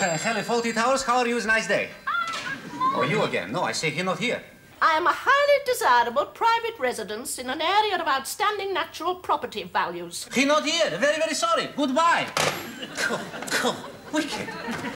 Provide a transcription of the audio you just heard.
Hello, Faulty Towers. How are you? It's a nice day. Oh, you again. No, I say here, not here. I am a highly desirable private residence in an area of outstanding natural property values. He not here. Very, very sorry. Goodbye. Go, wicked.